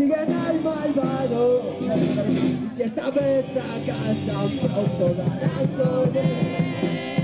persiguen al malvado. Y si esta vez fracasan, pronto darán poder.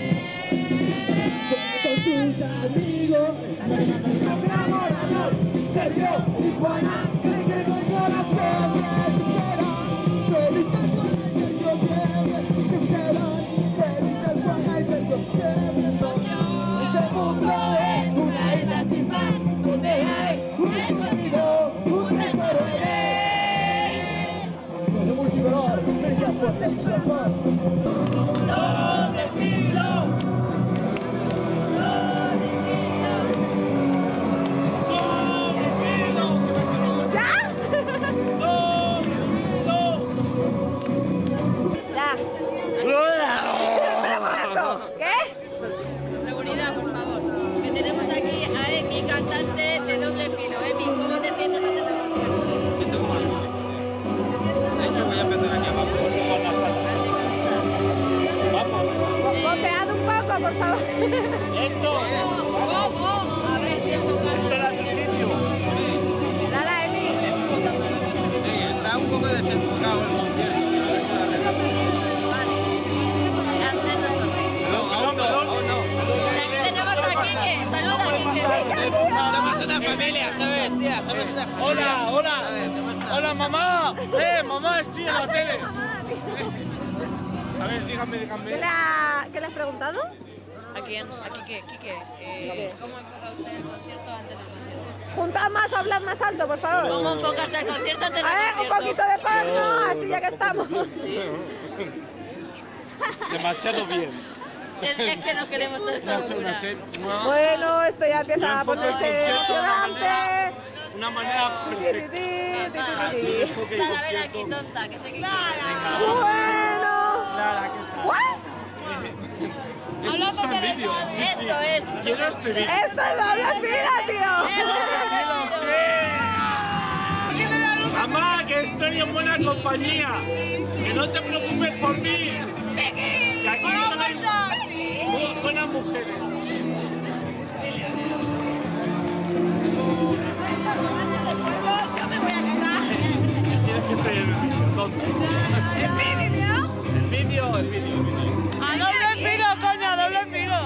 Con tus amigos, enamorados, Sergio y Juana, creen que como la piedra ligera. Solita Juana y Sergio quieren, sinceran, Sergio, Juana y Sergio quieren. Este mundo es una isla sin mar, donde hay un escondido, un tesoro en él. Soy de multicolor, brilla fuerte y mejor. ¡Doble filo! ¿Qué? Seguridad, por favor. Que tenemos aquí a Emi, cantante de Doble Filo. Emi, ¿cómo te sientes antes del concierto? Me siento como algo. De hecho, voy a empezar aquí abajo con las patas. Vamos. Golpead un poco, por favor. ¡Esto! A ver si enfocamos. ¡Espera tu sitio! Dale, Emi. Sí, está un poco desenfocado el concierto. A ver si lo arreglamos. Saluda, Quique. Somos una familia, ¿sabes, tía? Somos una familia. Hola, hola. Hola, mamá. Mamá, estoy en la tele. A ver, díganme. ¿Qué le has preguntado? ¿A quién? ¿A Quique? Quique, ¿cómo enfoca usted el concierto antes del concierto? Juntad más, hablad más alto, por favor. ¿Cómo enfocaste el concierto antes del concierto? Un poquito de paz, ¿no? Así ya que estamos. Sí. Demasiado bien. Es que no queremos toda esta locura. Bueno, esto ya empieza a ponerse emocionante. Una manera perfecta. Clara, ven aquí, tonta, que sé que quieres. Bueno. Clara, ¿qué tal? Esto está en vídeo. Sí, sí. Esto es. Quiero este vídeo. Esto es doble fila, tío. Mamá, que estoy en buena compañía. Que no te preocupes por mí. Que aquí solo hay buenas mujeres. Yo me voy a quitar. Tienes que ser el vídeo, tonto. ¿El vídeo? El vídeo. ¡A doble filo, coño, doble filo!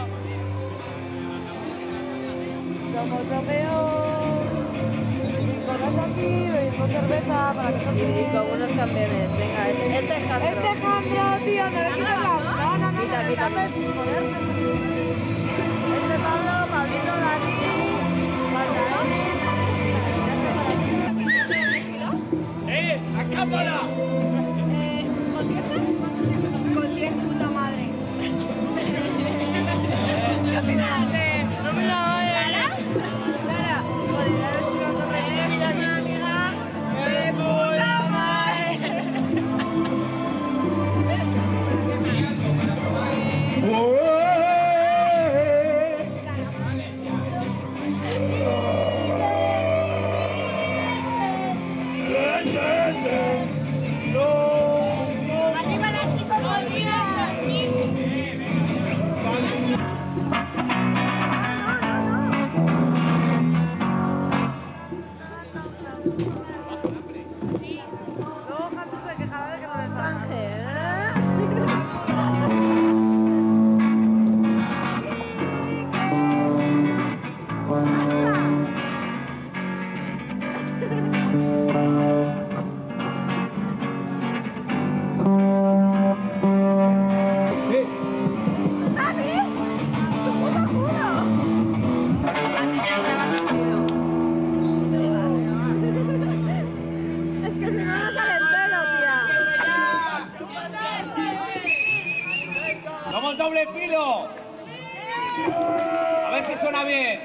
Somos Romeo, con los amigos y con cerveza para que no Y con unos campeones, venga, este es Jandro. Este Jandro, tío, no le quitas la... No, Quita, quita. Este Pablo, Pablito, Dani, ¡A cámara! ¿concierto? Con 10 puta madre. ¿Qué opinas de...? No me la vale. Clara, joder, a ver si nos toca esta vida de amiga. ¡De puta madre! ¡Arriba la psicología! Luego Jandro se quejaba de que no les Ángel. Así se grabando el vídeo. Es que si no, no sale entero, tía. ¡Somos Doble Filo! A ver si suena bien.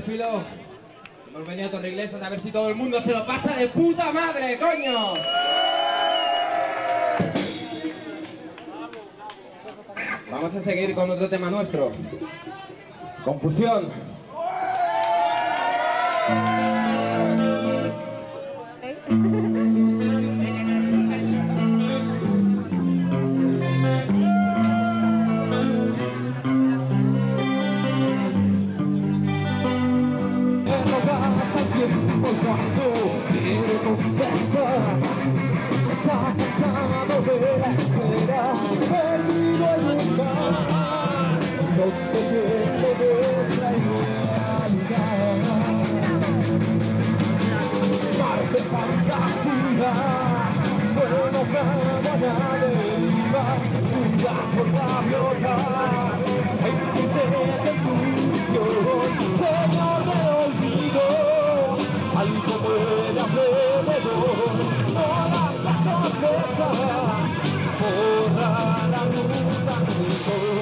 filo. Hemos venido a Torreiglesias a ver si todo el mundo se lo pasa de puta madre, coño. Vamos a seguir con otro tema nuestro. Confusión. Cuando quiere contestar, está cansado de la espera, perdido en un mar, no teniendo nuestra realidad. Mar de fantasía, bueno, caravana deriva, juntas por gaviotas, en que se intuición, señor de olvido. Algo muere alrededor, todas las tormentas, borra la ruta del sol.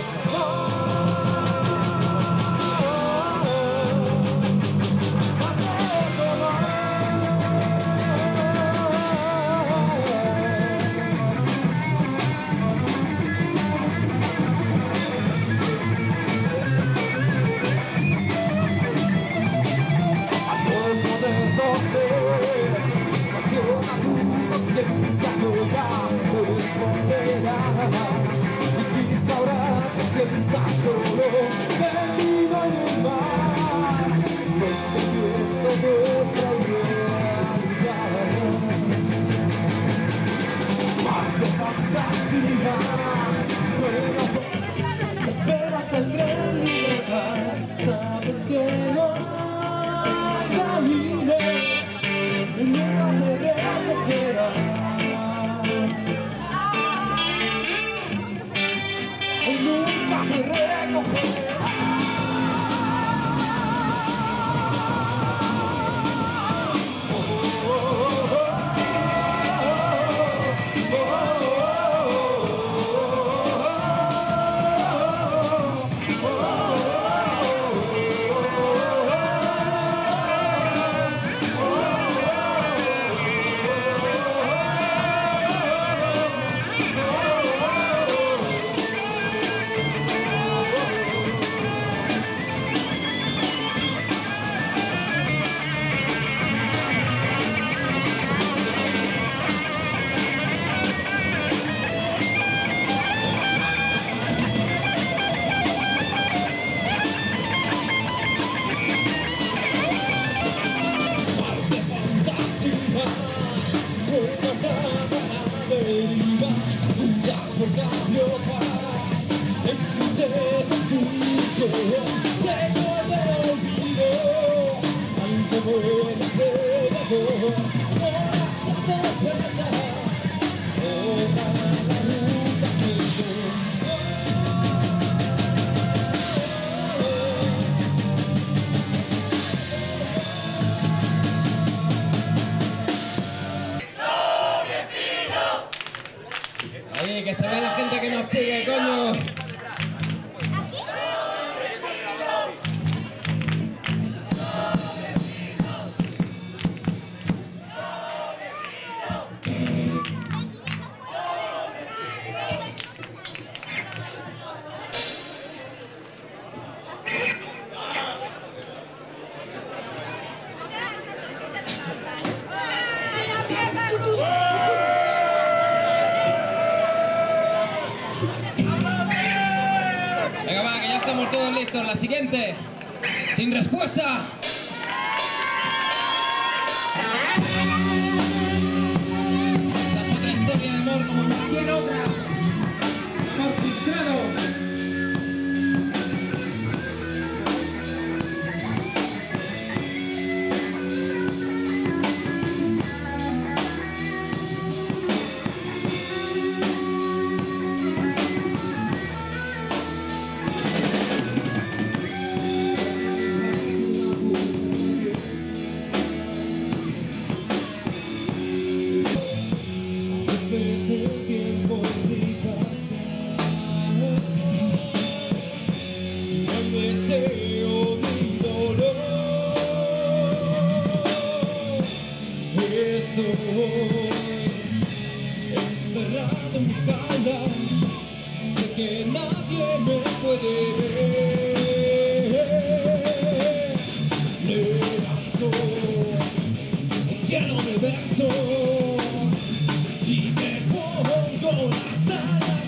Sientas solo, perdido en el mar, no entendiendo nuestra realidad. Mar de fantasía, bueno, esperas el tren libertad, sabes que no hay ramírez, nunca te recogerá. Nunca te recogerá. Ahí, que se ve la gente que nos sigue, coño. Venga, va, que ya estamos todos listos. La siguiente, sin respuesta. Esta es otra historia de amor como cualquier otra. Amor frustrado. encerrado en mi falda, sé que nadie me puede ver. Levanto lleno de versos y me pongo las alas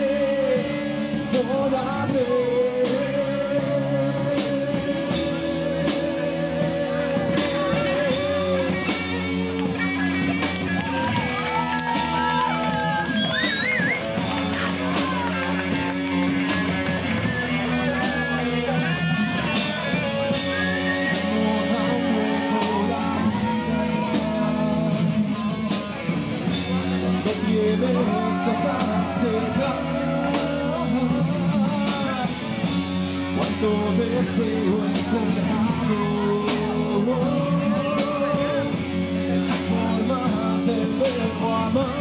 toda vez. Cuánto deseo encontrado en las formas del verbo amar.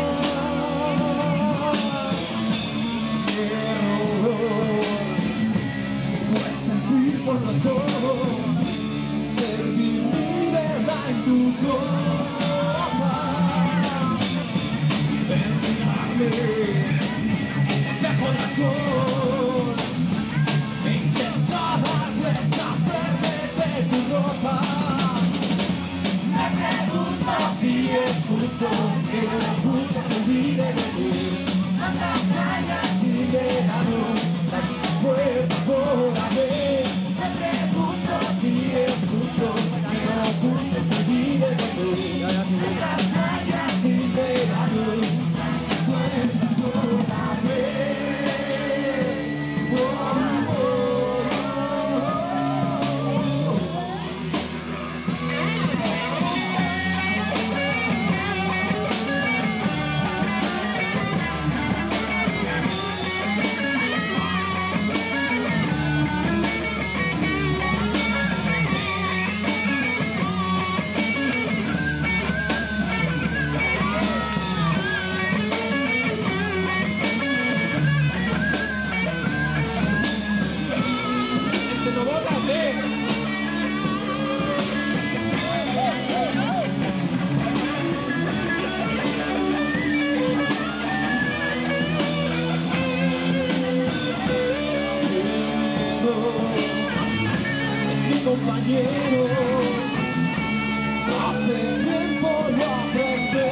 Pues sentir por los dos, servir mi verdad en tu copa. Espejo de alcohol, intentaba deshacerme de tu ropa. Me pregunto si es justo que no pude subir de ti. Tantas playas sin verano, tantas puertas por haber. Me pregunto si es justo que no pude subir de ti. Tantas playas sin verano. Compañero, hace tiempo lo aprendí.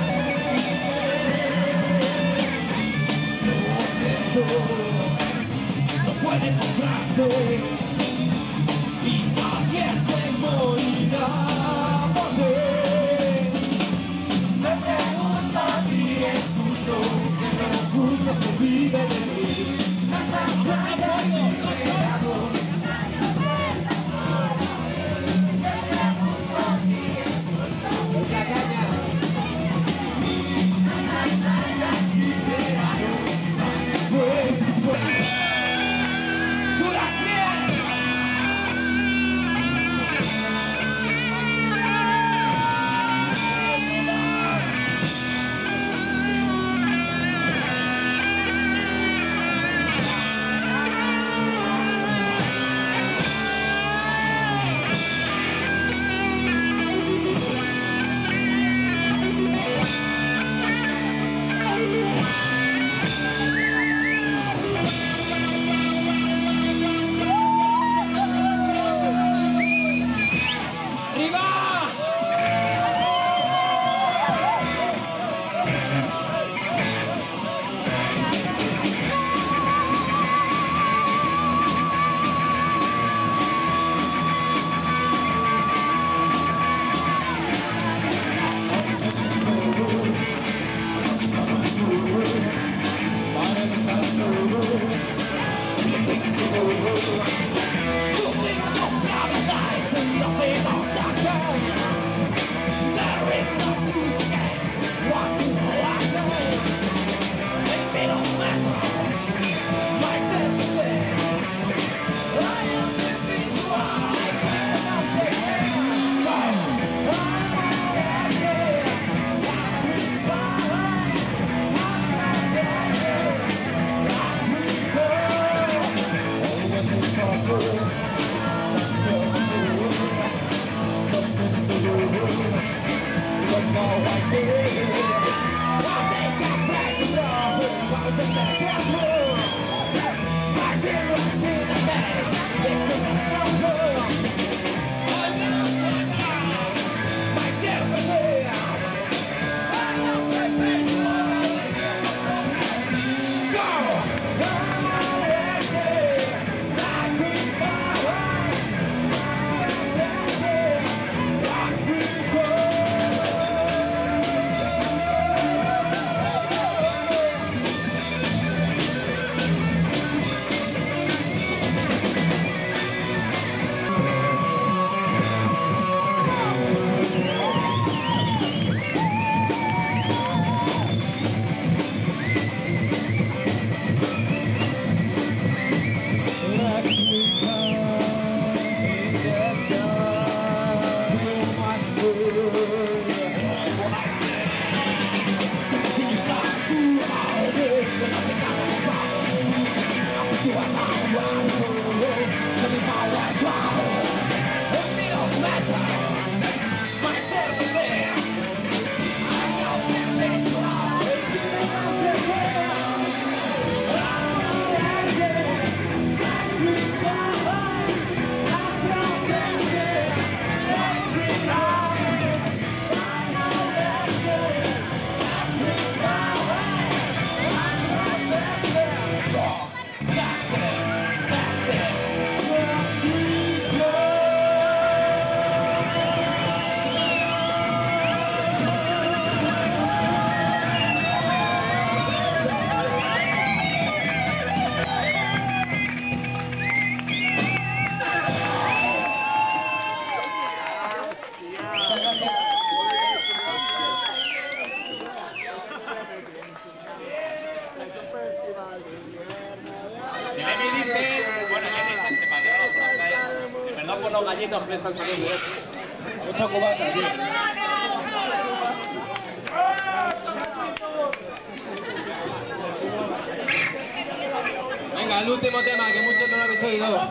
Los besos no pueden comprarse y nadie se morirá por él. Me pregunto si es justo que lo justo se vive de mí. Tantas playas y verano. ¡Tú las tienes! los gallitos que le están saliendo eso. Mucho cubata, tío. Venga, el último tema, que muchos no lo habéis oído.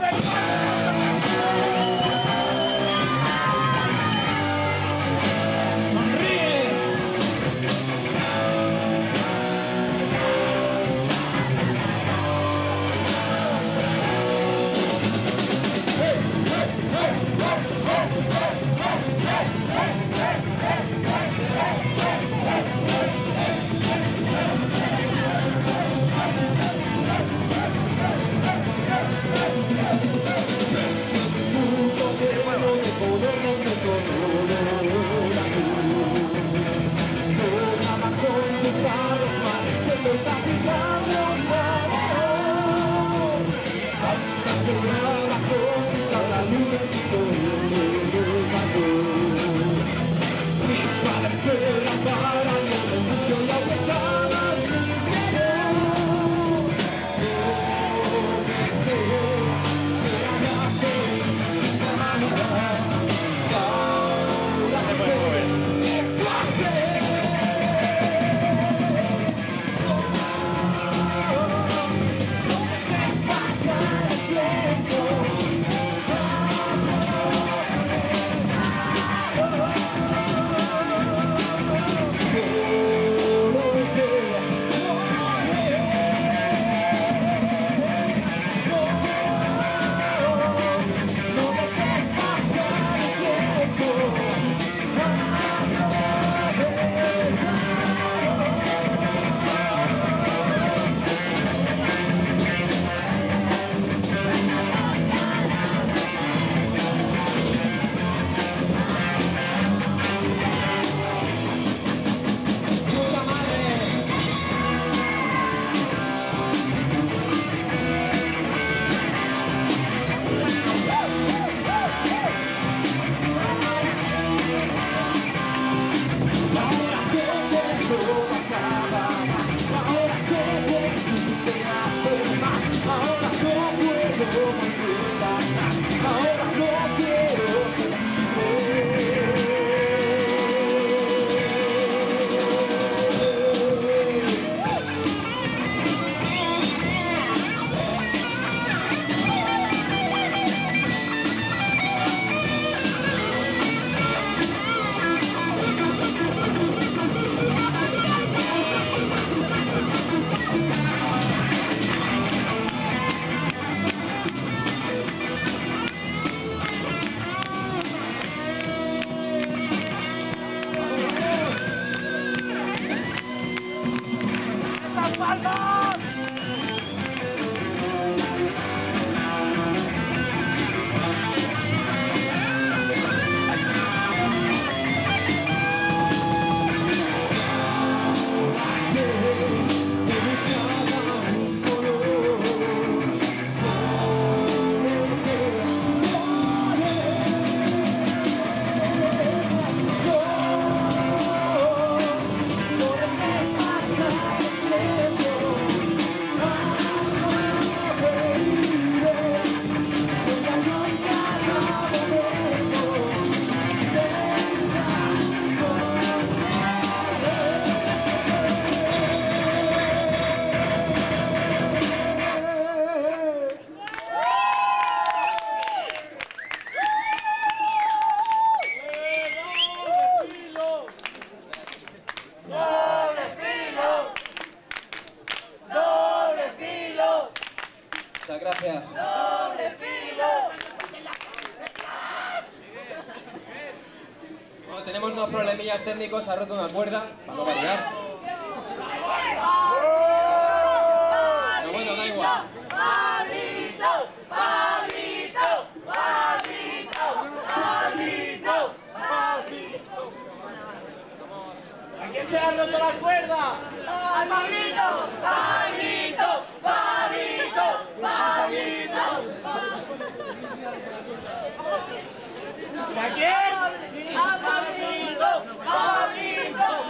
Muchas gracias. ¡Doble filo! Bueno, tenemos unos problemillas técnicos, se ha roto una cuerda, para no variar. Pero bueno, da igual. ¡Pablito! ¡Pablito! ¡Pablito! ¡Pablito! ¡Pablito! ¿A quién se ha roto la cuerda? ¡Al Pablito! ¡Pablito! ¡Pablito! ¡Pablito! ¿A quién? ¡A Pablito! ¡Pablito!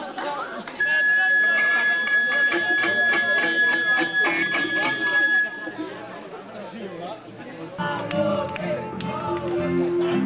¡Pablito!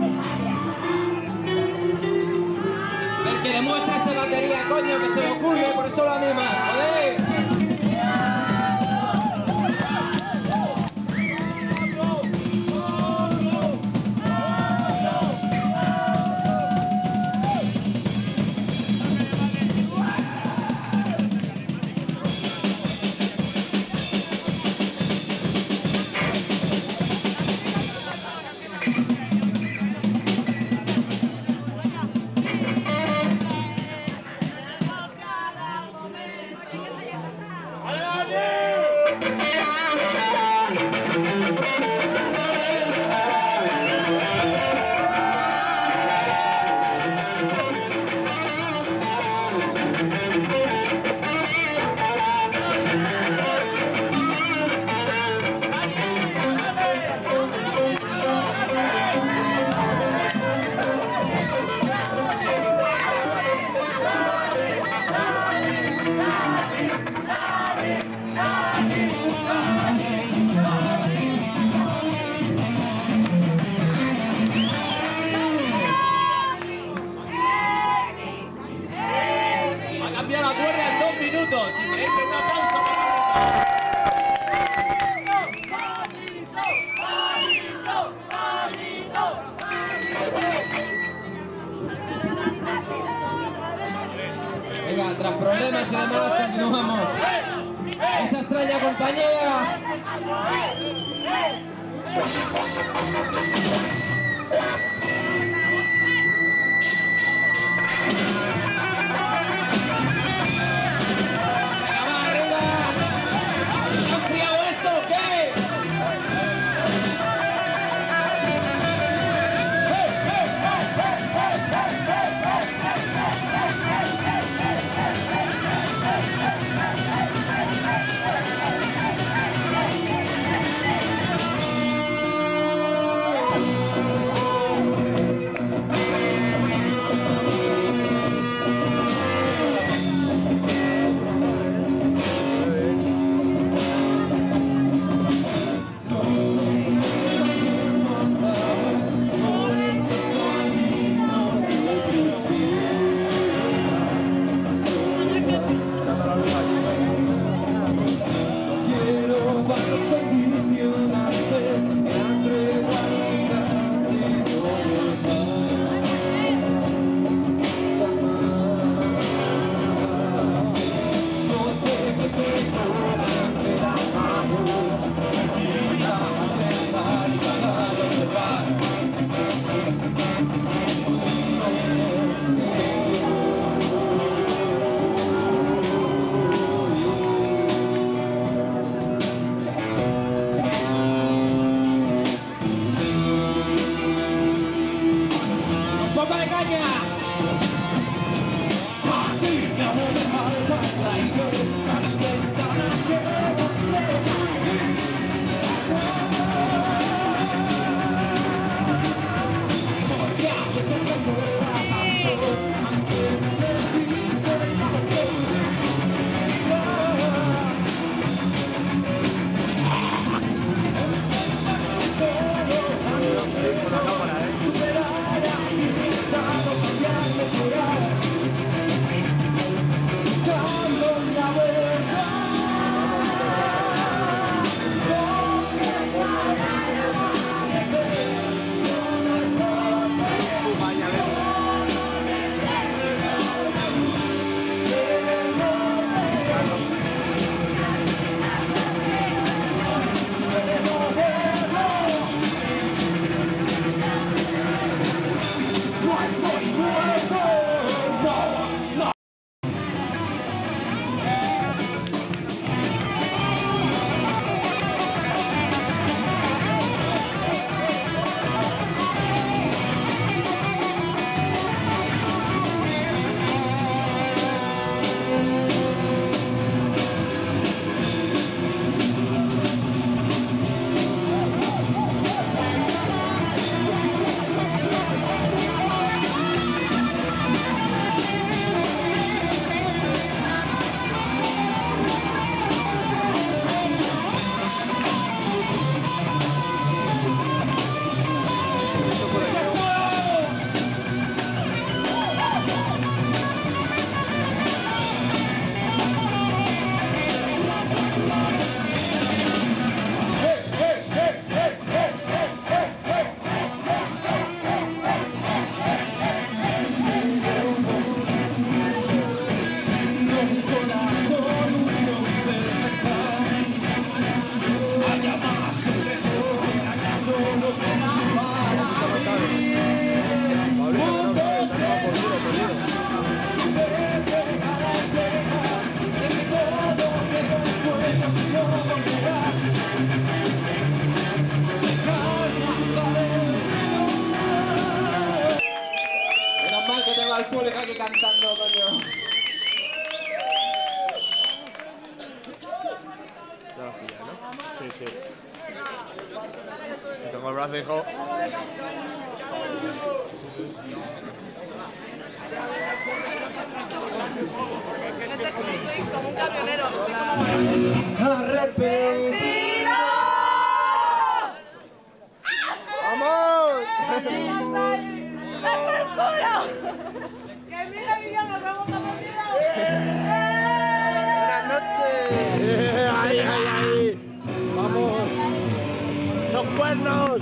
Venga, tras problemas y demás continuamos. Esa extraña compañía. Sí, sí. Tengo el brazo, hijo. Estoy como un camionero, estoy como Arrepentido. ¡Vamos! ¡Que mira, niña, nos vamos a partida! Buenas noches. ¡Ahí, ahí, ahí! ¡Vamos! ¡Son cuernos!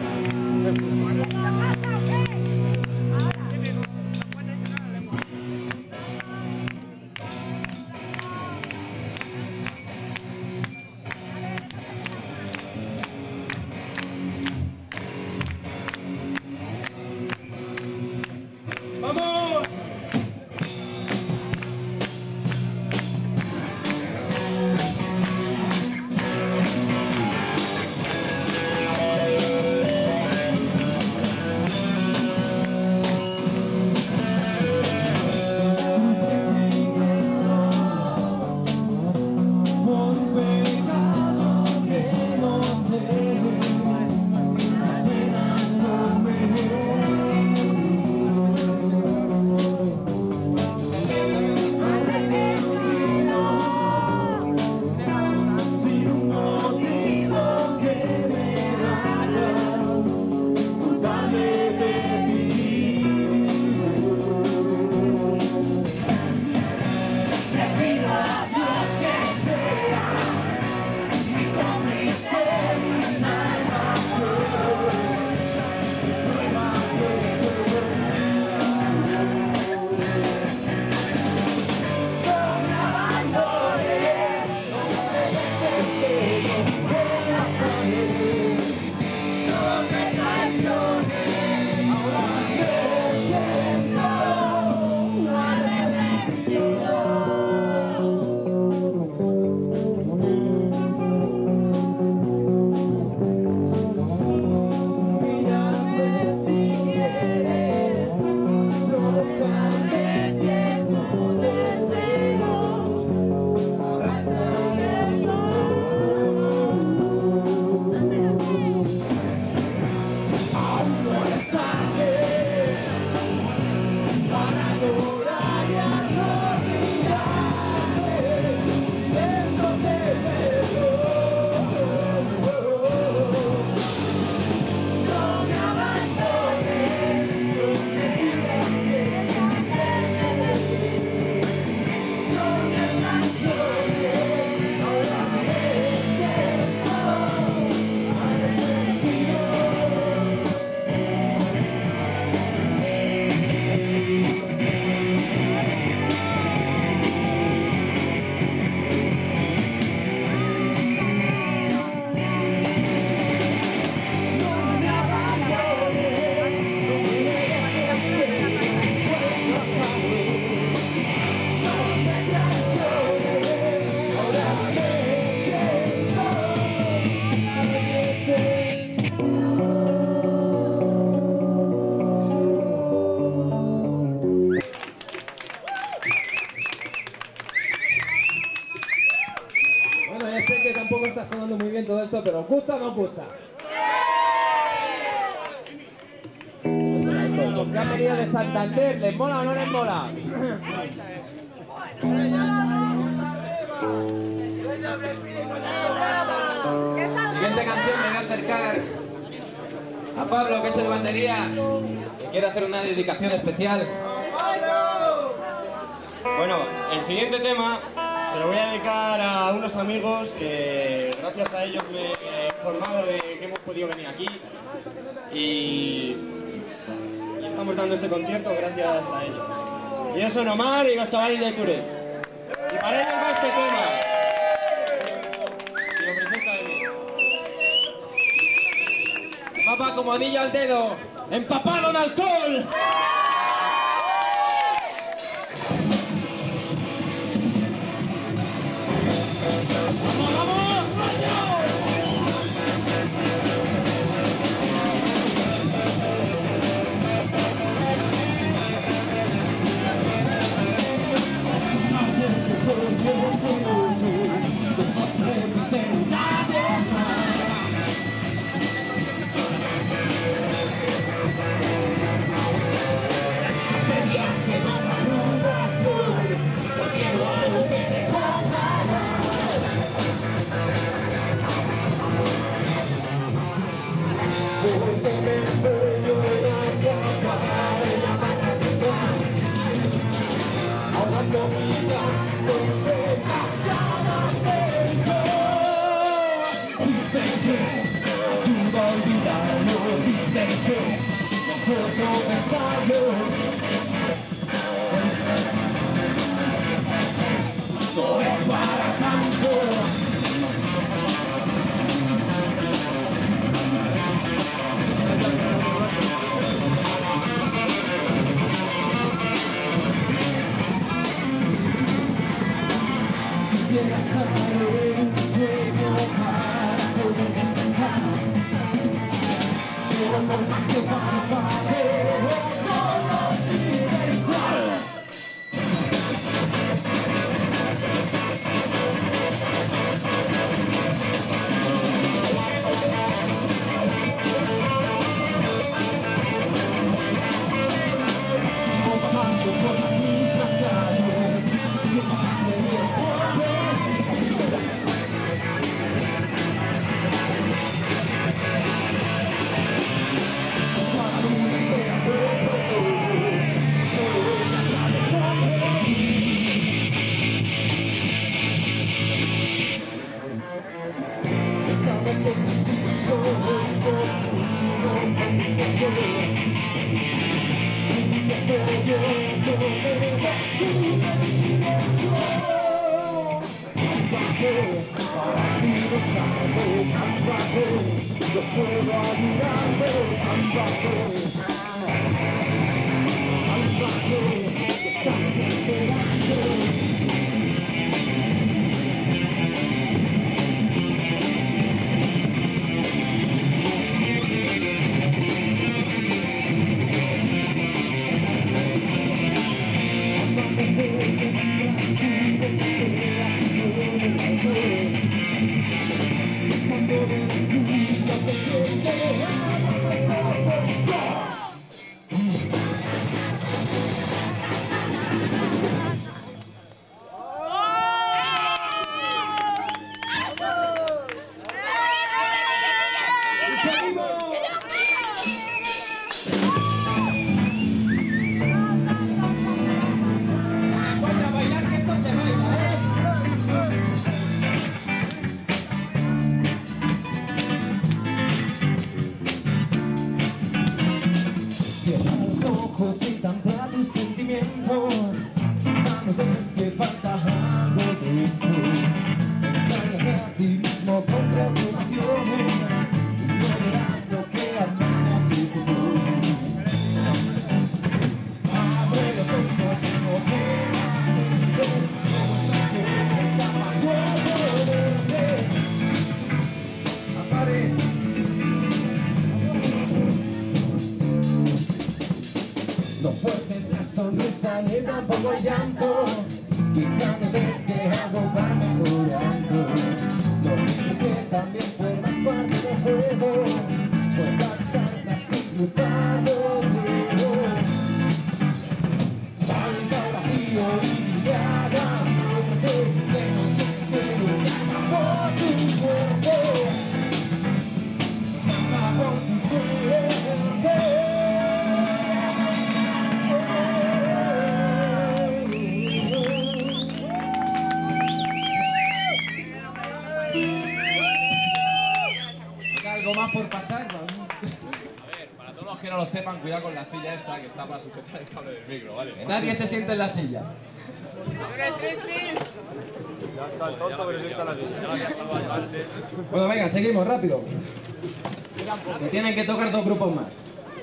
¡Vamos! Por un pecado que no sé, apenas sin un motivo que me haga culpable de vivir. Le pido a Dios que sea mi cómplice, mi salvación. No me abandones, no me dejes, no me traiciones, ahora me siento arrepentido. Mírame si quieres, tócame si es tu deseo, abrázame aún no es tarde para adorar y arrodillarme, pidiéndote perdón. No me abandones, no me digas que no me abandones, ahora me siento arrepentido. No me abandones, no me dejes que vuelva a caer. No me traiciones, ahora me siento Bueno, ya sé que tampoco está sonando muy bien todo esto, pero ¿os gusta o no os gusta? Los que han venido de Santander, ¿les mola o no les mola? Siguiente canción me voy a acercar a Pablo, que es el batería, que quiere hacer una dedicación especial. Bueno, el siguiente tema se lo voy a dedicar a unos amigos que gracias a ellos me he informado de que hemos podido venir aquí y estamos dando este concierto gracias a ellos. Y ellos son Omar y los chavales de Ture. Y para ellos va este tema. Y lo presenta a mí. Papá como anillo al dedo, empapado en alcohol. Desde que yo estoy mucho, no sé, por no pensarlo. No es para tanto. Quisiera saber un sueño para poder descansar. Pero por más que parpadee, todo sigue igual. Sigo vagando por las mismas calles, que más me pienso. Yo puedo ayudarte, No fuerces la sonrisa ni tampoco el llanto. Quizá no ves que algo va mejorando. No olvides que también formas parte del juego. Puedas estar sin cruzar los dedos. Salta al vacío y haga muerte. Que no tienes que buscar por su suerte. Por su suerte. ¿Algo más por pasar? A ver, para todos los que no lo sepan, cuidado con la silla esta que está para sujetar el cable del micro, ¿vale? Que nadie se siente en la silla. Ya está el tonto que se sienta en la silla. Ya lo había salvado yo antes. Bueno, venga, seguimos, rápido. Que tienen que tocar dos grupos más.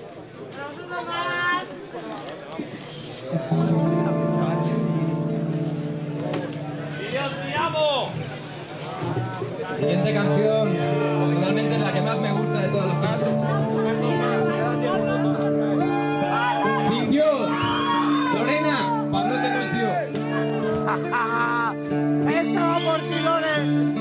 ¡Te amo! Siguiente canción, personalmente es la que más me gusta de todos los casos. Sin Dios. Lorena, Pablo te nos dio. ¡Eso va por ti, Lore!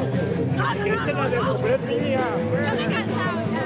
Que se la devolver mía. Yo me he cansado ya.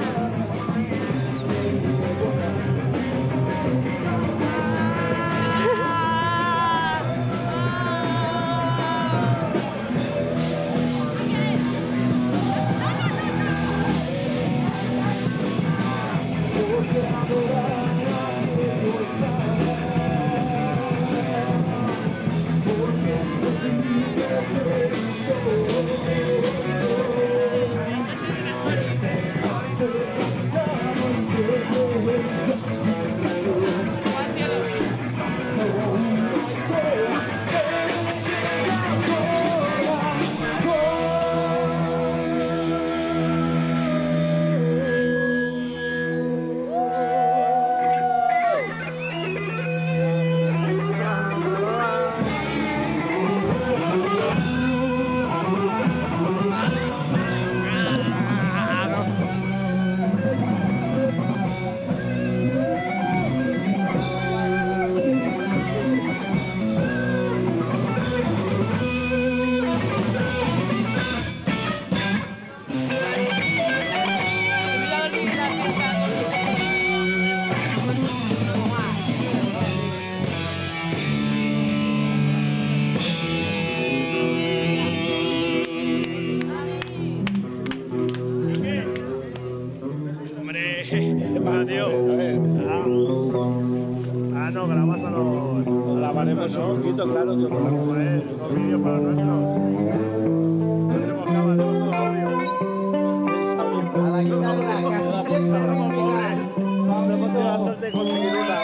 No, grabas a los... Grabaremos un poquito, claro, que podemos poner unos vídeos para nosotros. Tenemos cámara de uso audio. A la guitarra, casi siempre Hemos tenido la suerte de conseguir una.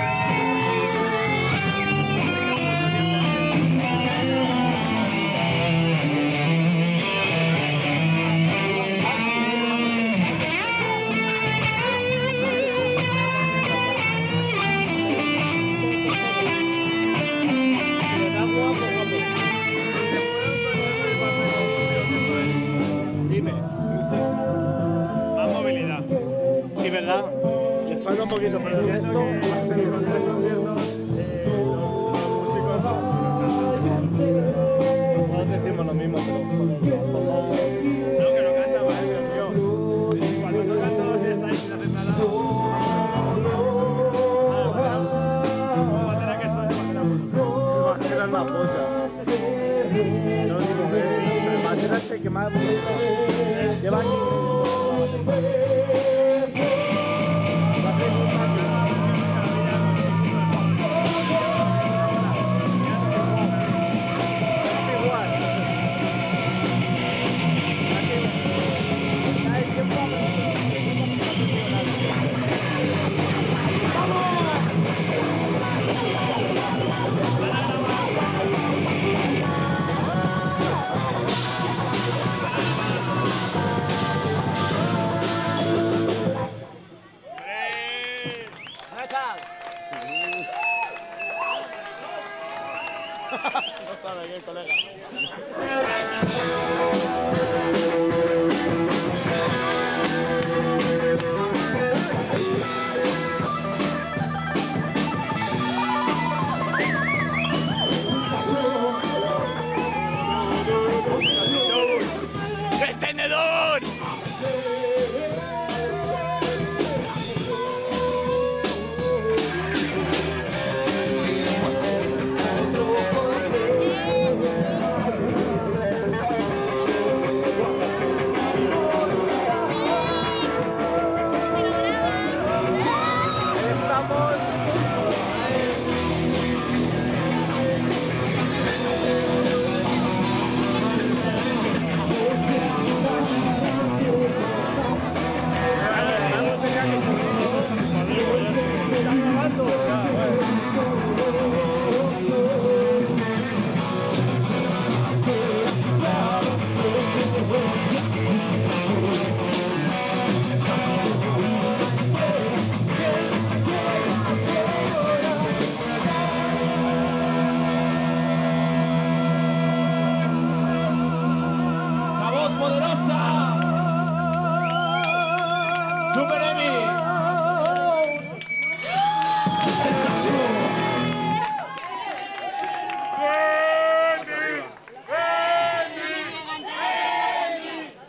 ¿Verdad? Le falta un poquito, pero el resto, los músicos todos decimos lo mismo, pero no, que no canta mal, tío. Cuando no cantamos y estáis sin hacer nada, batera que soy, batera es la polla. No digo que el batera es el que más lleva aquí.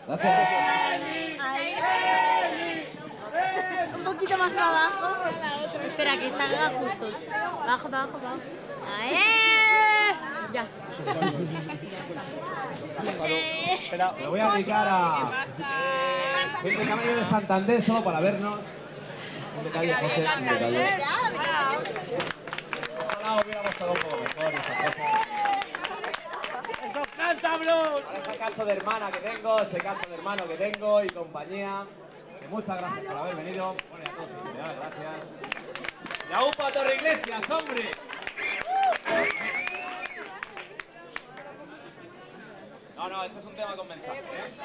Gracias. Un poquito más para abajo. Espera, que salga justo. Bajo, bajo, bajo. ¡Ahí! Ya. Espera, lo voy a dedicar a gente que ha venido de Santander solo para vernos. Un detalle, José, un detalle. Ojalá hubiéramos estado un poco mejor y esas cosas. ¡Eso canta, Blues! Para ese cacho de hermana que tengo, ese cacho de hermano que tengo y compañía. Que muchas gracias por haber venido. Bueno, y a todos en general, gracias. ¡Ya upa Torre Iglesias, hombre! No, no, este es un tema con mensaje,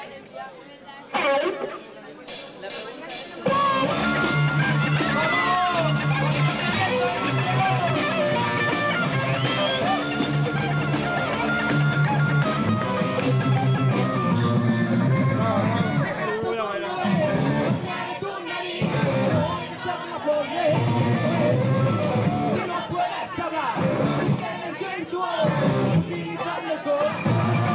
Si no puedes hablar, tienes que ir tú utilizarlo todo.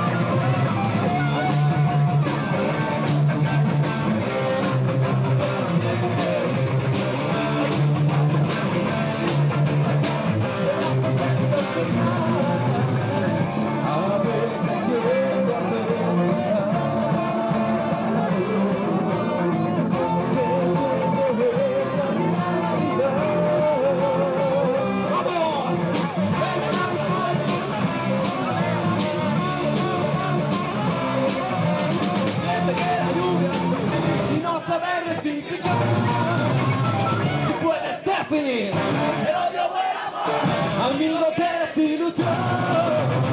Y no saber rectificar, tú puedes definir el odio o el amor, amigo que desilusión.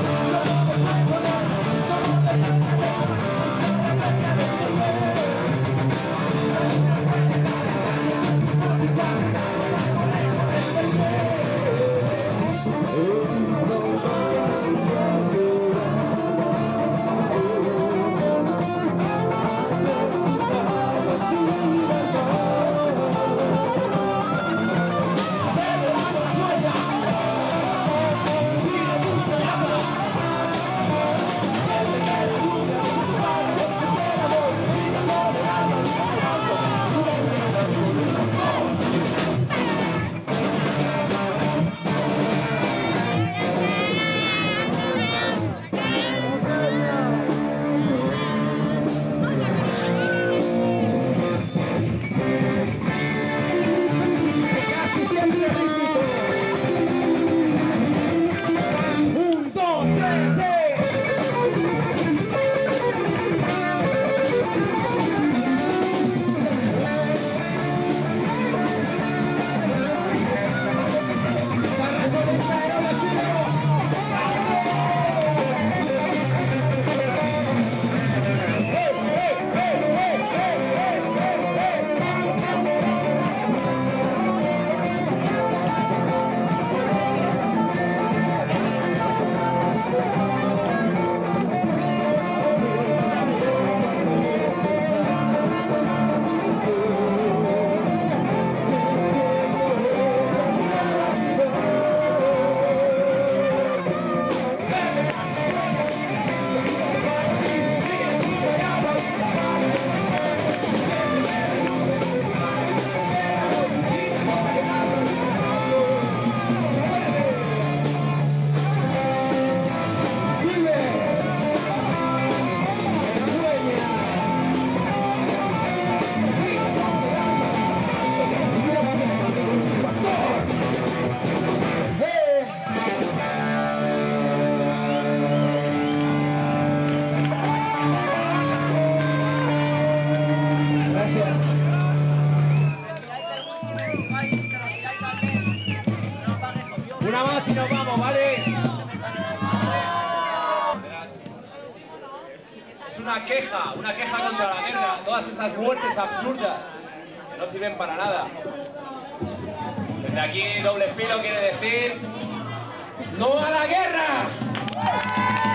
Una más y nos vamos, ¿vale? Es una queja contra la guerra, todas esas muertes absurdas que no sirven para nada. Desde aquí Doble Filo quiere decir ¡no a la guerra!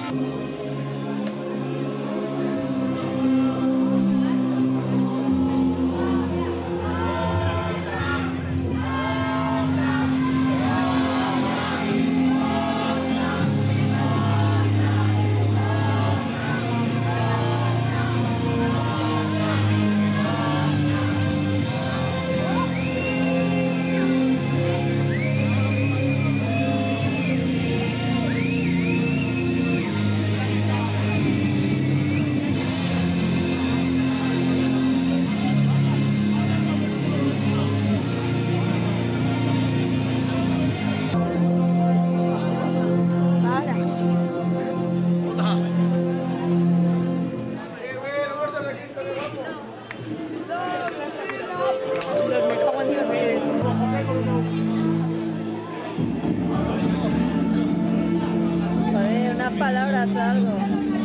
Joder, unas palabras o algo.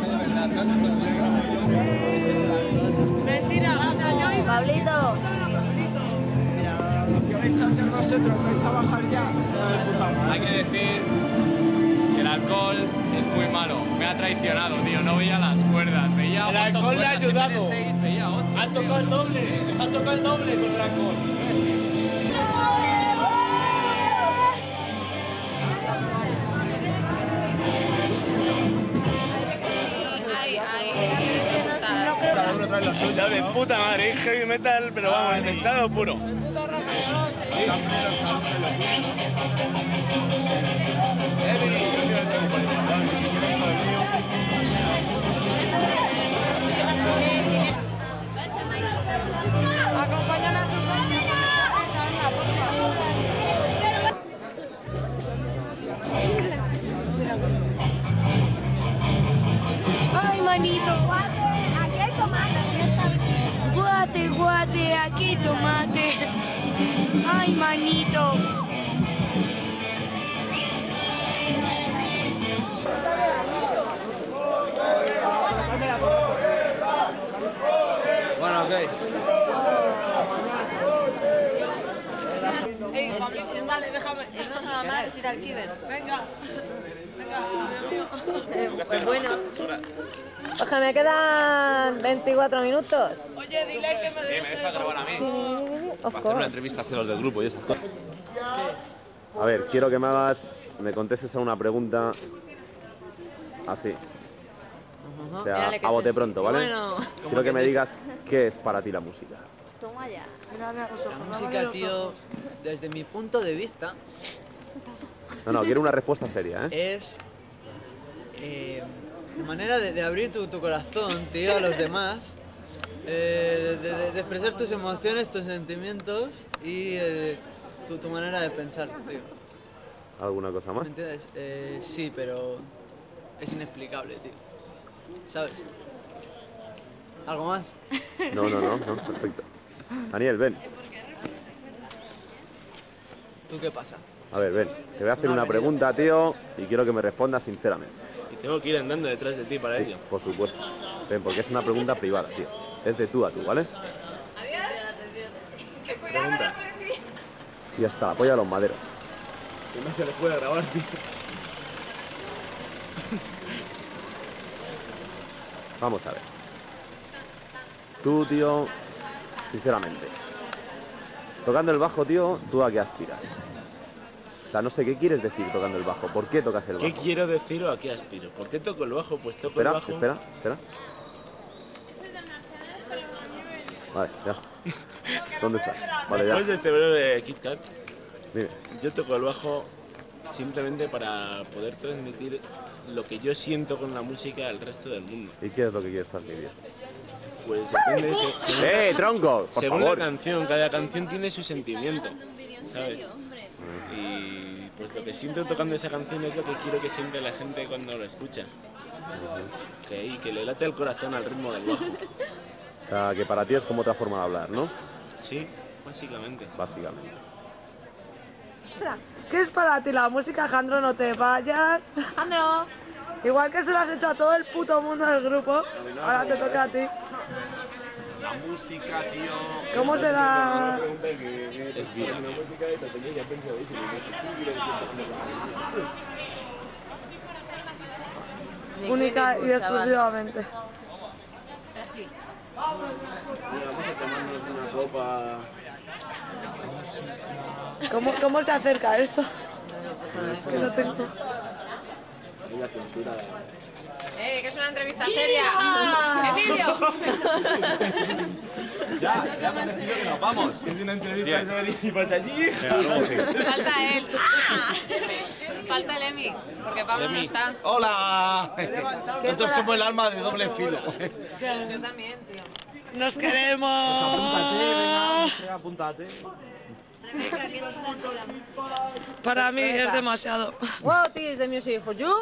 Mentira, o sea, yo iba. Pablito. Mira, lo que vais a hacer vosotros, vais a bajar ya. Hay que decir que el alcohol es muy malo. Me ha traicionado, tío. No veía las cuerdas. Veía El 8 alcohol le ha cuerdas, en vez de ayudado. 6, veía 8. Ha tocado el doble, ha tocado el doble con el alcohol. Está de puta madre, es heavy metal, pero vamos, en estado puro. Acompáñame a su Ay, manito. Aquí hay tomate. Guate, guate, aquí tomate. Ay, manito. Bueno, ok. Vale, déjame. Es no normal, es ir al kiber. Venga. Pues bueno. Oye, me quedan 24 minutos. Oye, dile que me ¿Me deje. deja grabar a mí? Of Para hacer una course. entrevista a los del grupo y esas cosas. A ver, quiero que me contestes a una pregunta así. O sea, Mírale que a bote sencillo. pronto, ¿vale? Bueno. Quiero que me digas qué es para ti la música. Toma ya. La música, tío, desde mi punto de vista, No, quiero una respuesta seria, ¿eh? es una manera de abrir tu corazón, tío, a los demás, de expresar tus emociones, tus sentimientos y tu manera de pensar, tío. ¿Alguna cosa más? ¿Me entiendes? Sí, pero es inexplicable, tío. ¿Sabes? ¿Algo más? No, perfecto. Daniel, ven. ¿Tú qué pasa? A ver, ven. Te voy a hacer una pregunta, tío, y quiero que me respondas sinceramente. Y tengo que ir andando detrás de ti para Sí, ello. por supuesto. Ven, porque es una pregunta privada, tío. Es de tú a tú, ¿vale? Pregunta. Y ya está, apoya a los maderos. Que no se les puede grabar, tío. Vamos a ver. Tú, tío, sinceramente. Tocando el bajo, tío, ¿tú a qué aspiras? O sea, no sé qué quieres decir tocando el bajo. ¿Por qué tocas el bajo? ¿Qué quiero decir o a qué aspiro? ¿Por qué toco el bajo? Pues toco Espera, el bajo. espera. Vale, ya. ¿Dónde estás? Vale, Después de ya. este breve Kit Kat, Dime. yo toco el bajo simplemente para poder transmitir lo que yo siento con la música al resto del mundo. ¿Y qué es lo que quieres transmitir? Pues depende, Tronco! Por según favor. la canción, cada canción tiene su sentimiento, ¿sabes? Y pues lo que siento tocando esa canción es lo que quiero que siente la gente cuando lo escucha. Y que le late el corazón al ritmo del bajo. O sea, que para ti es como otra forma de hablar, ¿no? Sí, básicamente. Básicamente. ¿Qué es para ti la música, Jandro? No te vayas. Jandro. Igual que se lo has hecho a todo el puto mundo del grupo, ahora te toca a ti. La música, tío. ¿Cómo se da? Es vida. única y exclusivamente. Así. Vamos a tomarnos una copa. ¿Cómo se acerca esto? Que no tengo. En la cintura. Que es una entrevista seria. ¡Emilio! Ya hemos decidido que nos vamos. Es una entrevista seria y vas allí. Falta él. Falta el Emi, porque Pablo no está. ¡Hola! Nosotros somos el alma de doble filo. Yo también, tío. ¡Nos queremos! Apúntate. Rebeca, ¿qué es para ti la música? Para mí es demasiado. What is the music for you?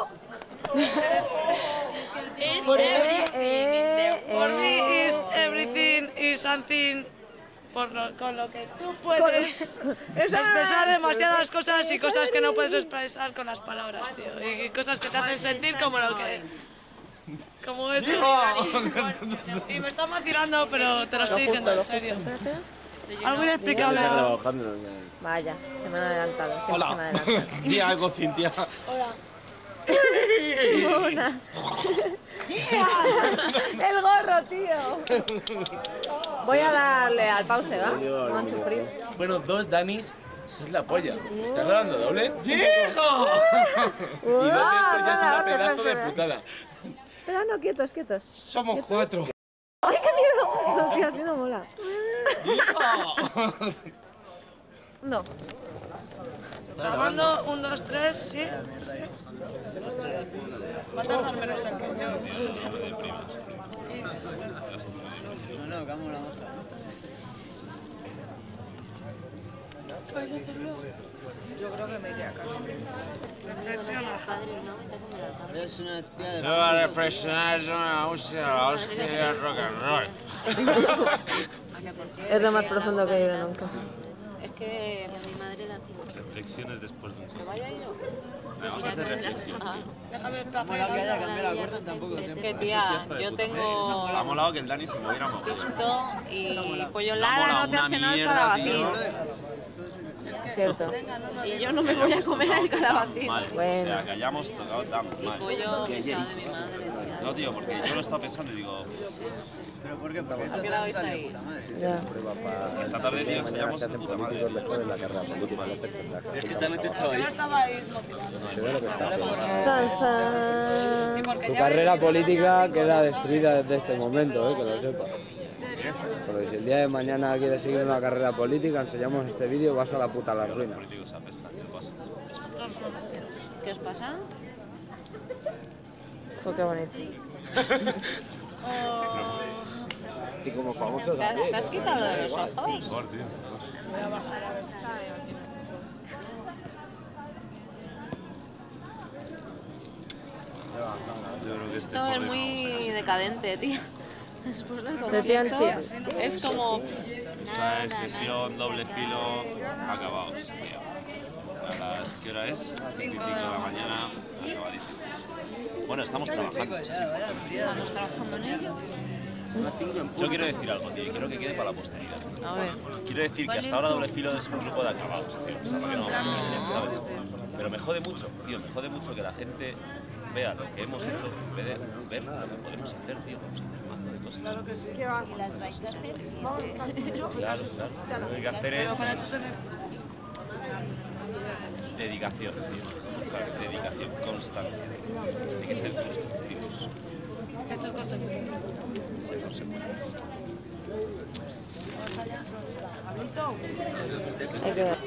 Es For everything. me is everything is something con lo que tú puedes expresar demasiadas cosas y cosas que no puedes expresar con las palabras, tío. Y cosas que te hacen sentir como lo que... Como eso. Y me está vacilando, pero te lo estoy diciendo en serio. Algo inexplicable. Vaya, se me han adelantado. Siempre se me Hola. adelantan. Di algo, Cintia. Hola. Una. El gorro, tío. Voy a darle al pause, ¿va? No van a sufrir. Bueno, dos Danis, eso es la polla. ¿Estás grabando doble? ¡Hijo! Y dos después ya es una pedazo de putada. Pero no, quietos, quietos. Somos 4. ¡Ay, qué miedo! No, tío, así no mola. ¡Hijo! No. Grabando 1, 2, 3, sí. Va a tardar menos en que yo. No, ¿cómo la vamos a ¿Vais a hacerlo? Yo creo que me iré a casa. Reflexiona. Es una tía de... Yo voy a reflexionar, yo me gusta la hostia y el rock and roll. Es lo más profundo que he ido nunca. Es que a mi madre la hacemos. Reflexiones después de un... ¿Que vaya yo? Vamos a hacer reflexión. Déjame el Mola papel. que haya cambiado la cuerda tampoco. Es que, tía, yo tengo Ha molado que el Dani se moviera más. pisto y pollo Me ha Lara molado no te una hace nada el mierda, calabacín. Cierto. Y yo no me voy a comer el calabacín. Mal. Bueno. O sea, que hayamos tocado tan Y mal. pollo guisado de mi madre, tía. No, tío, porque yo lo estaba pensando y digo, ¿Pero por qué? Porque ¿A qué hora vais a ir? Ya. es que esta tarde, tío, ensayamos de puta madre. Es que esta noche estaba ahí. No estaba ahí. San, san. Porque Tu ya carrera política queda destruida desde este momento, que lo sepas. Porque si el día de mañana quieres seguir una carrera política, enseñamos este vídeo, vas a la puta la ruina. Políticos apestan, ¿qué pasa? ¿Qué os pasa? Oh, qué bonito. Y como famoso ¿Te has quitado lo de los ojos? Mejor, tío. voy a bajar a ver si está. Yo creo que este Esto es muy decadente, tío. Después del Sesión concierto, chill. es como... Esta es sesión doble filo acabados, tío. ¿A las qué hora es? 5:05 de la mañana, acabadísimos. Bueno, estamos trabajando, eso es importante. ¿Estamos trabajando en ello? Yo quiero decir algo, tío, y quiero que quede para la posteridad. A ver. Quiero decir que hasta ahora doble filo es un grupo de acabados, tío. O sea, para que no vamos a perder, ¿sabes? Pero me jode mucho, tío, me jode mucho que la gente vea lo que hemos hecho en vez de ver lo que podemos hacer, tío. Podemos hacer un mazo de cosas. Claro que sí. ¿Qué vas? ¿Las vais a hacer? Claro, claro. Lo que hay que hacer es dedicación, tío. ¿Sabes? Dedicación constante. Hay que ser constructivos. Ser consecuentes. Hay que ver.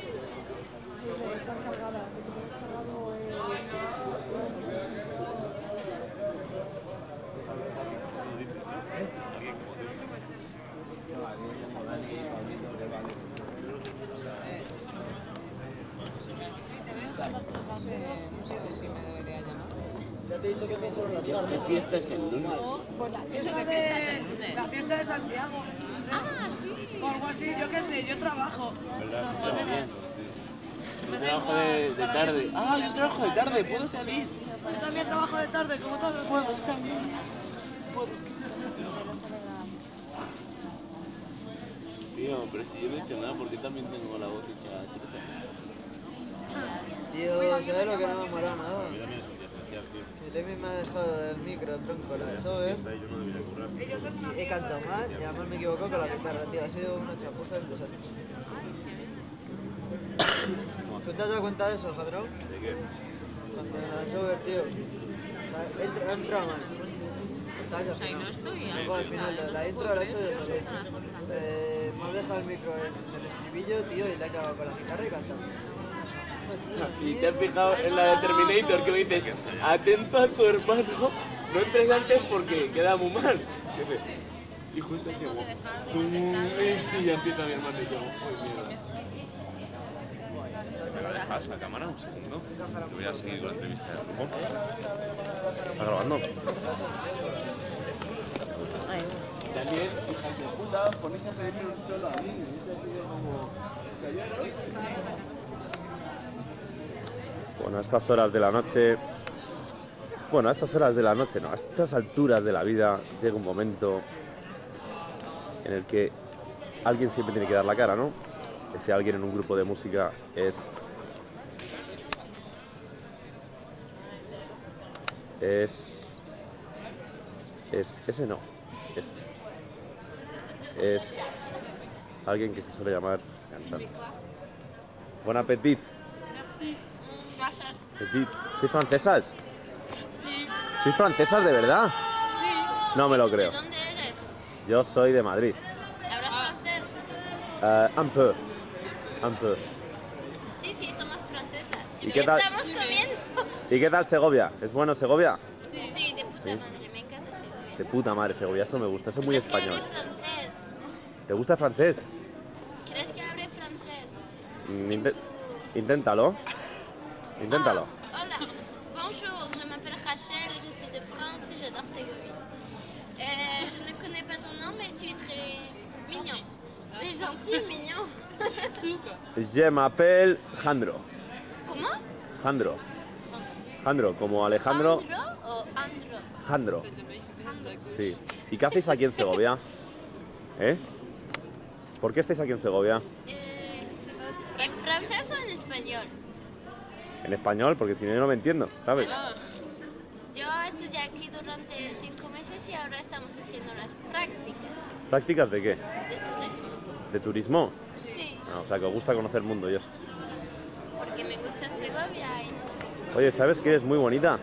¿Qué fiesta es el lunes? Eso de la fiesta de Santiago. Ah, sí. O algo así, yo qué sé, yo trabajo. ¿Verdad? Se trabaja bien. Yo trabajo de tarde. Ah, yo trabajo de tarde, ¿puedo salir? Yo también trabajo de tarde, ¿cómo tal? Puedo salir. Puedo Tío, pero si yo no he hecho nada, ¿por qué también tengo la voz hecha trozos? Tío, ¿sabes lo que no me ha molado nada? A mí también es un día especial, tío. El Emi me ha dejado el micro, tronco, la de Sober. Y he cantado mal y además me he equivocado con la guitarra, tío. Ha sido una chapuza, un desastre. ¿Tú te has dado cuenta de eso, Jadro? ¿De qué? Cuando en la de Sober, tío. O sea, he entrado mal. Luego al final de la intro la he hecho yo solo. Me ha dejado el micro en el estribillo, tío, y le he acabado con la guitarra y cantando. Y te has fijado en la de Terminator que me dices, atento a tu hermano, no entres antes porque queda muy mal. Y justo así, y ya empieza mi hermano y yo, uy, mierda. ¿Me la dejas la cámara un segundo? Que voy a seguir con la entrevista del grupo. ¿Está grabando? También, hijas de puta, ponéis a pedir un solo a mí, y eso ha sido como... Bueno, a estas horas de la noche... Bueno, a estas horas de la noche no, a estas alturas de la vida llega un momento en el que alguien siempre tiene que dar la cara, ¿no? Ese alguien en un grupo de música es ese no, este. Es alguien que se suele llamar cantante. Buen appetit. Merci. Gracias. Petit. ¿Sois francesas? Sí. ¿Sois francesas de verdad? Sí. No me lo creo. ¿De dónde eres? Yo soy de Madrid. ¿Hablas francés? Un peu. Un peu. Sí, sí, somos francesas. ¿Y qué tal? Estamos comiendo. ¿Y qué tal Segovia? ¿Es bueno Segovia? Sí, de puta Sí. madre, me encanta Segovia. De puta madre Segovia, eso me gusta, eso es muy ¿Quieres que español. hable francés? ¿Te gusta el francés? ¿Quieres que hable francés? Inténtalo. Inténtalo. Hola, bonjour, je m'appelle Rachel, je suis de France et j'adore Ségovie. Je ne connais pas ton nom, mais tu es très mignon. Mais gentil, mignon. Tout quoi. Je m'appelle Jandro. ¿Cómo? Jandro. Jandro, como Alejandro. ¿Andro o Andro? Jandro. Sí. ¿Y qué hacéis aquí en Segovia? ¿Eh? ¿Por qué estáis aquí en Segovia? ¿En francés o en español? En español, porque si no yo no me entiendo, ¿sabes? Yo estudié aquí durante 5 meses y ahora estamos haciendo las prácticas ¿Prácticas de qué? de turismo. ¿De turismo? Sí, Ah, o sea, que os gusta conocer el mundo y eso. porque me gusta Segovia y no sé. Oye, ¿sabes que eres muy bonita?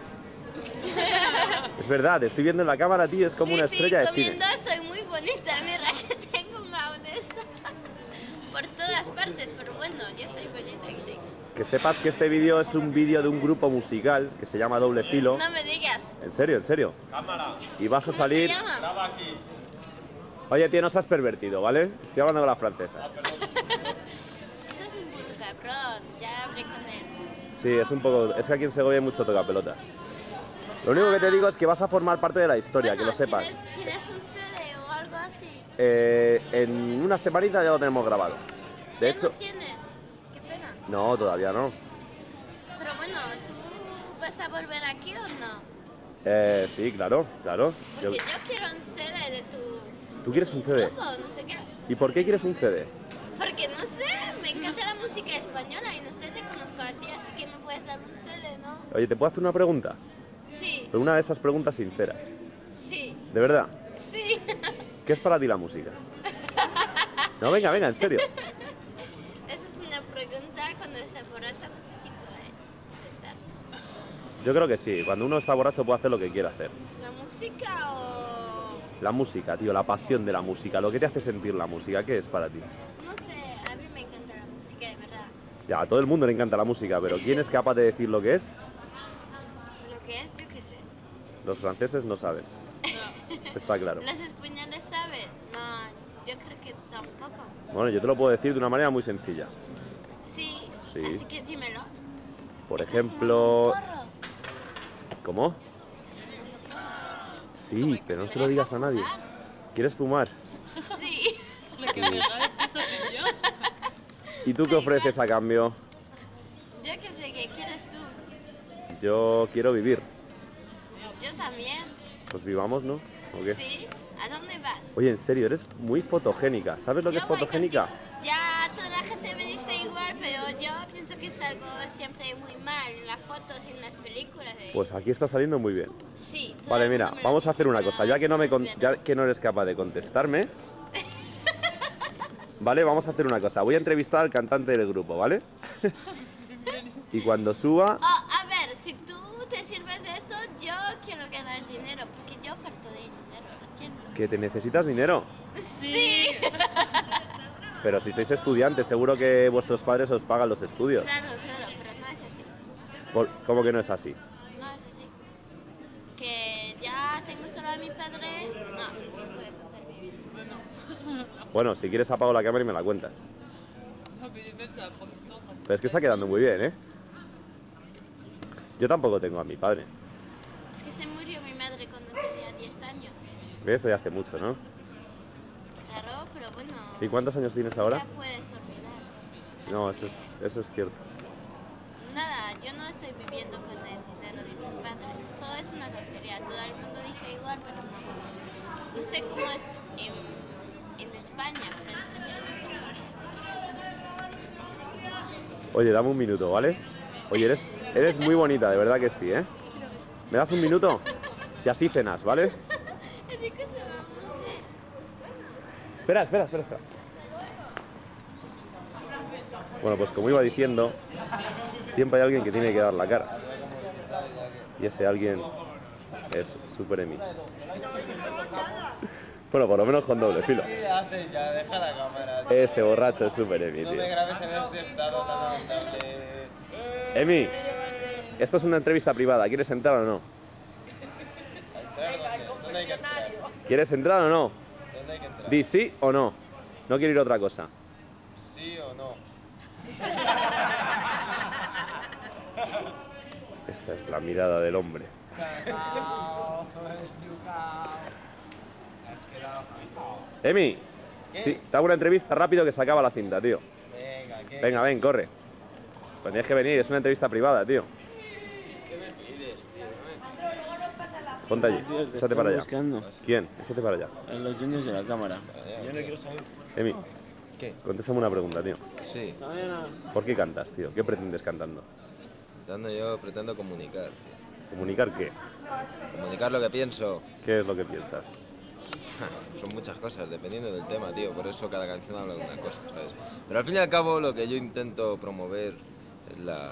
Es verdad, te estoy viendo en la cámara, tío, es como Sí, una sí, estrella de comiendo cine. estoy muy bonita, mira que tengo mayonesa por todas partes, pero bueno, yo soy bonita, que sí. Que sepas que este vídeo es un vídeo de un grupo musical que se llama Doble Filo. No me digas. En serio, en serio. Cámara. Y vas a ¿Cómo salir... se llama? Graba aquí. Oye, tío, no seas pervertido, ¿vale? Estoy hablando con las francesas. Eso es un puto cabrón, ya hablé con él. Sí, es un poco... Es que aquí en Segovia hay mucho tocapelotas. Lo único que te digo es que vas a formar parte de la historia, Bueno, que lo sepas. ¿Tienes un CD o algo así? En una semanita ya lo tenemos grabado. De ¿Ya hecho... no tienes? Qué pena. No, todavía no. Pero bueno, ¿tú vas a volver aquí o no? Sí, claro, claro. Porque yo quiero un CD de tu... ¿Tú quieres un CD? grupo, no sé qué. ¿Y por qué quieres un CD? Porque no sé, me encanta la música española y no sé, te conozco a ti, así que me puedes dar un CD, ¿no? Oye, ¿te puedo hacer una pregunta? Sí, Pero una de esas preguntas sinceras. sí, ¿De verdad? sí. ¿Qué es para ti la música? No, venga, venga, en serio. Esa es una pregunta cuando se borracha, no sé si puede contestar. Yo creo que sí. Cuando uno está borracho puede hacer lo que quiera hacer. ¿La música o...? La música, tío, la pasión de la música. Lo que te hace sentir la música, ¿qué es para ti? No sé, a mí me encanta la música, de verdad. Ya, a todo el mundo le encanta la música, pero ¿quién es capaz de decir lo que es? Lo que es, yo qué sé. Los franceses no saben. Está claro. ¿Los españoles saben? No, yo creo que tampoco. Bueno, yo te lo puedo decir de una manera muy sencilla. Sí, Sí. así que dímelo. Por ejemplo... Porro. ¿Cómo? Sí, pero no se lo digas a nadie. ¿Quieres fumar? Sí. Lo que me da es yo. ¿Y tú qué ofreces a cambio? Yo qué sé, ¿qué quieres tú? Yo quiero vivir. Yo también. Pues vivamos, ¿no? ¿O qué? ¿Sí? ¿A dónde vas? Oye, en serio, eres muy fotogénica. ¿Sabes lo que es Yo voy fotogénica? contigo. Ya toda la gente me dice igual, pero yo pienso que es salgo siempre muy mal en las fotos y en las películas. Pues aquí está saliendo muy bien. Sí. todo Vale, el mira, mundo me lo vamos a dice, hacer una pero cosa. Ya que eso no, es verdad. ya que no eres capaz de contestarme, ¿vale? Vamos a hacer una cosa. Voy a entrevistar al cantante del grupo, ¿vale? Y cuando suba... Oh, a ver, si tú te sirves de eso, yo quiero ganar dinero, porque yo falto de dinero, lo siento. ¿Que te necesitas dinero? Sí. Pero si sois estudiantes, seguro que vuestros padres os pagan los estudios. Claro, pero no es así. ¿Cómo que no es así? No es así. Que ya tengo solo a mi padre, no puedo contar mi vida. Bueno, si quieres apago la cámara y me la cuentas. Pero es que está quedando muy bien, ¿eh? Yo tampoco tengo a mi padre. Es que se murió mi madre cuando tenía 10 años. Eso ya hace mucho, ¿no? Claro, pero bueno. ¿Y cuántos años tienes ahora? Ya puedes olvidar. No, eso es cierto. Nada, yo no estoy viviendo con el dinero de mis padres. Eso es una tontería. Todo el mundo dice igual, pero no sé cómo es en España, pero en Francia es diferente. Oye, dame un minuto, ¿vale? Oye, eres muy bonita, de verdad que sí, ¿eh? ¿Me das un minuto? Y así cenas, ¿vale? Espera. Bueno, pues como iba diciendo, siempre hay alguien que tiene que dar la cara. Y ese alguien es Super Emi. Bueno, por lo menos con doble filo. ¿Qué haces ya? Deja la cámara. Ese borracho es Super Emi, No tío. me grabes en este estado tan lamentable. Emi, esto es una entrevista privada. ¿Quieres entrar o no? ¿Dónde hay que entrar? ¿Quieres entrar o no? ¿Dónde hay que entrar? Di sí o no. No quiero ir a otra cosa. ¿Sí o no? Esta es la mirada del hombre. Emi, sí, te hago una entrevista rápido que se acaba la cinta, tío. Venga, ven, corre. Pues tienes que venir, es una entrevista privada, tío. ¿Qué me pides, tío? Ponte allí, échate para allá. Buscando. ¿Quién? Échate para allá. Los dueños de la cámara. Yo no quiero saber. Emi, ¿Qué? contéstame una pregunta, tío. Sí. ¿Por qué cantas, tío? ¿Qué pretendes cantando? Yo pretendo comunicar, tío. ¿Comunicar qué? Comunicar lo que pienso. ¿Qué es lo que piensas? Son muchas cosas, dependiendo del tema, tío. Por eso cada canción habla de una cosa, ¿sabes? Pero al fin y al cabo lo que yo intento promover es la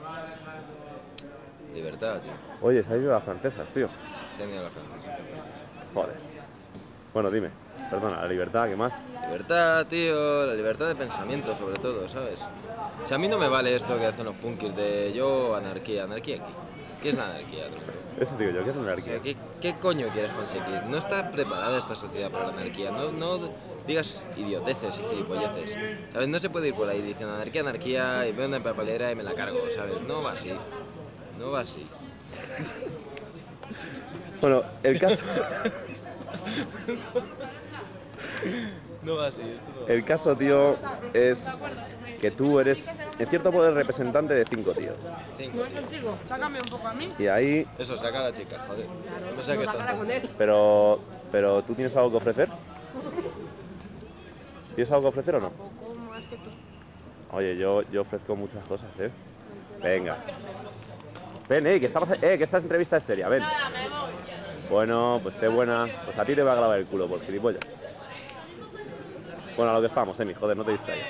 libertad, tío. Oye, se ha ido a las francesas, tío. Se han ido a la francesa. Joder. Bueno, dime. Perdona, la libertad, ¿qué más? Libertad, tío, la libertad de pensamiento sobre todo, ¿sabes? O sea, a mí no me vale esto que hacen los punkis de yo, anarquía. ¿Anarquía aquí? ¿Qué es la anarquía, tronco? Eso digo yo, ¿qué es la O anarquía? sea, ¿qué coño quieres conseguir? No está preparada esta sociedad para la anarquía. No digas idioteces y gilipolleces. ¿Sabes? No se puede ir por ahí diciendo anarquía, y veo una papelera y me la cargo, ¿sabes? No va así. No va así. Bueno, el caso... No va así. El caso, tío, es que tú eres, en cierto modo, el representante de 5 tíos. 5. No es contigo, sácame un poco a mí. Y ahí... Eso, saca a la chica, joder. No sé qué está. Pero ¿tú tienes algo que ofrecer? ¿Tienes algo que ofrecer o no? Poco más que tú. Oye, yo ofrezco muchas cosas, ¿eh? Venga. Ven, que esta entrevista es seria, ven. Nada, me voy. Bueno, pues sé buena. Pues a ti te va a grabar el culo por gilipollas. Bueno, a lo que estamos, Emi, joder, no te distraigas.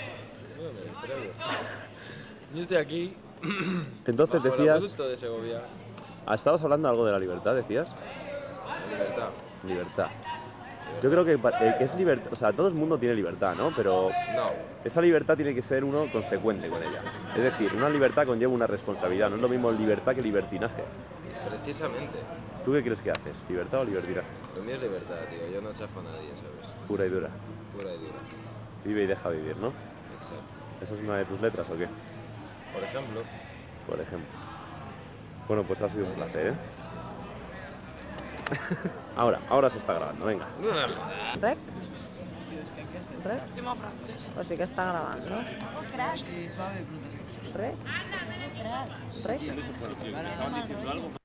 Yo estoy aquí. Entonces bajo el decías... acueducto de Segovia. ¿Estabas hablando algo de la libertad, decías? La libertad. Libertad. Yo creo que es libertad, o sea, todo el mundo tiene libertad, ¿no? Pero No. esa libertad tiene que ser uno consecuente con ella. Es decir, una libertad conlleva una responsabilidad, no es lo mismo libertad que libertinaje. Precisamente. ¿Tú qué crees que haces? ¿Libertad o libertinaje? Lo mío es libertad, tío. Yo no chafo a nadie, ¿sabes? Pura y dura. Pura y dura. Vive y deja vivir, ¿no? Exacto. ¿Esa es una de tus letras o qué? Por ejemplo. Por ejemplo. Bueno, pues ha sido un placer, ¿eh? Ahora se está grabando, venga. ¿Rec? ¿Rec? Último francés. Pues sí que está grabando, ¿no? Sí, suave, brutal. ¿Rec? ¿Rec? Estaban diciendo algo.